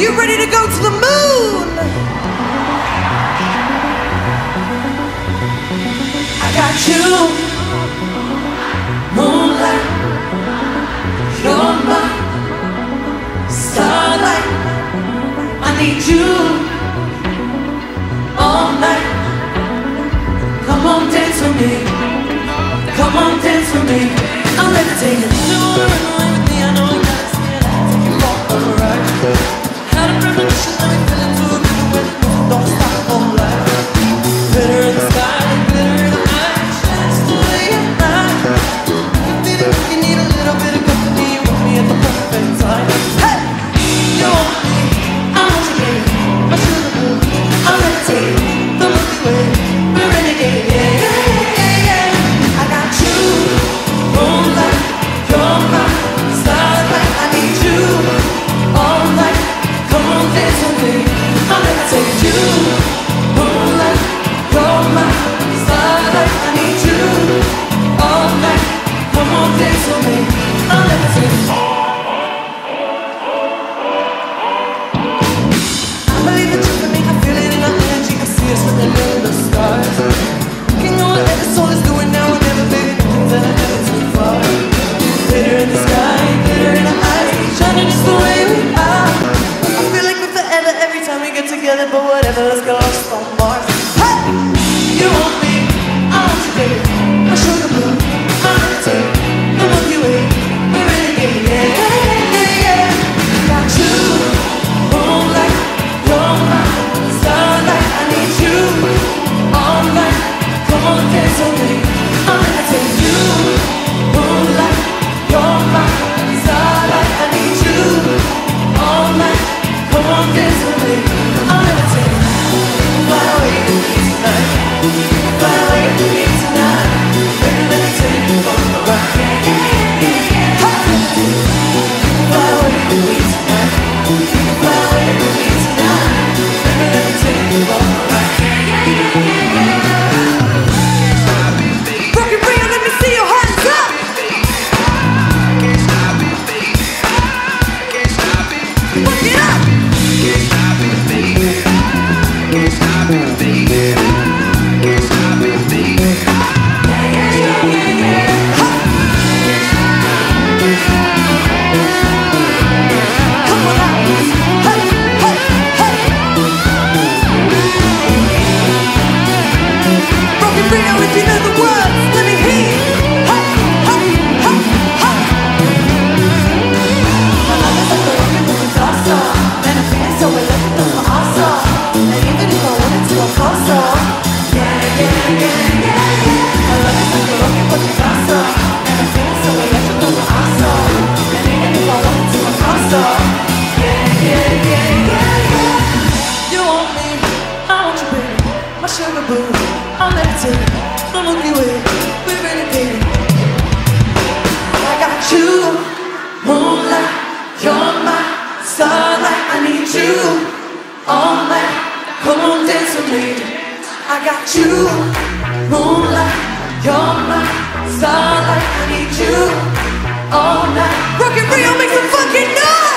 you ready to go to the moon? I got you, moonlight, you're my starlight. I need you all night. Come on, dance with me. Come on, dance with me. I'm levitating. I know I gotta see it. Take you for a ride. Had a premonition that we fell into a river where the moon don't stop all night. Glitter in the sky, glitter in the night. Shines the way at night. You feel it when you need a little bit of company. You want me at the perfect time. Hey, you want me, I want you, baby. My sugar boo, I'm levitating. The Milky Way, we're renegade. Yeah, yeah, yeah, yeah. I got you, moonlight, you're my starlight. I need you all night. Come on, dance with me. I'm levitating. You, moonlight, you're my starlight. I need you all night. Come on, dance with me. I'm levitating. I believe that you can make me feel it in our energy. I see us written in the stars. Looking on what every soul is doing now and never, baby. Things that I never too far. Glitter in the sky, glitter in our eyes, shining just the way we are. I feel like we're forever every time we get together, but whatever, let's go lost on Mars. Hey, you want me, I want you, baby. My sugar boo, my levitating. The Milky Way, we're renegade. Yeah, yeah, yeah, yeah. I got you, moonlight, you're my starlight. I need you all night. Come on, dance with me. I'm levitating. You, moonlight, you're my starlight. I need you all night. Come on, dance with me. I'm levitating. Fly away with me tonight. Fly away with me tonight. Baby, let me take you for a ride. Yeah, yeah, yeah, yeah. Fly away with me tonight. Fly away with me tonight. Baby, let me take you for a ride. Yeah, yeah, yeah, yeah. Rock and Rio, let me see your hands up. Put it up. Come on out. Hey, hey, hey. Rock and Rio, if you know the words, let me hear you. Hey, hey, hey, hey. My love is like a rocket with a salsa, and I'm feeling so electric, that's my awesome. And even if I wanted to, I'll fall so. Yeah, yeah, yeah, yeah, yeah. My love is like a rocket with a salsa, and I'm feeling so electric, that's my awesome. And even if I wanted to, I'll fall so. Yeah, yeah, yeah, yeah, yeah. You want me, I want you, baby. My sugar boo, I'm levitating. The Milky Way, we're renegading. I got you, moonlight, you're my starlight. I need you all night. Come on, dance with me. I got you, moonlight, you're my starlight. I need you all night. Rock and Rio, make some fucking noise.